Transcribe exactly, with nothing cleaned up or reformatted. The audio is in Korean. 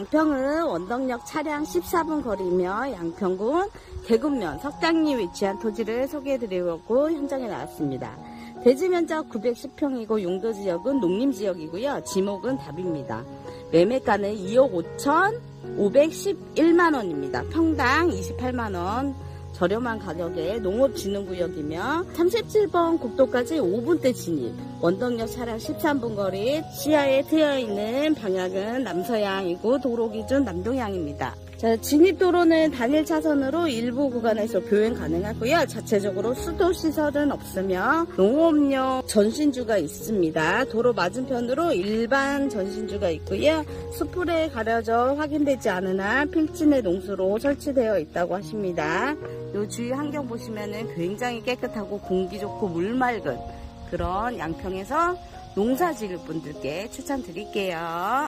양평은 원덕역 차량 십사 분 거리며 양평군 대군면 석당리 위치한 토지를 소개해드리려고 현장에 나왔습니다. 대지 면적 구백십 평이고 용도 지역은 농림 지역이고요. 지목은 답입니다. 매매가는 이억 오천오백십일만 원입니다. 평당 이십팔만 원. 저렴한 가격에 농업진흥구역이며 삼십칠 번 국도까지 오 분대 진입, 원덕역 차량 십삼 분 거리, 시야에 트여있는 방향은 남서향이고 도로기준 남동향입니다. 자, 진입도로는 단일 차선으로 일부 구간에서 교행 가능하고요. 자체적으로 수도시설은 없으며 농업용 전신주가 있습니다. 도로 맞은편으로 일반 전신주가 있고요. 수풀에 가려져 확인되지 않은 한 필진의 농수로 설치되어 있다고 하십니다. 요 주위 환경 보시면은 굉장히 깨끗하고 공기 좋고 물 맑은 그런 양평에서 농사 지을 분들께 추천드릴게요.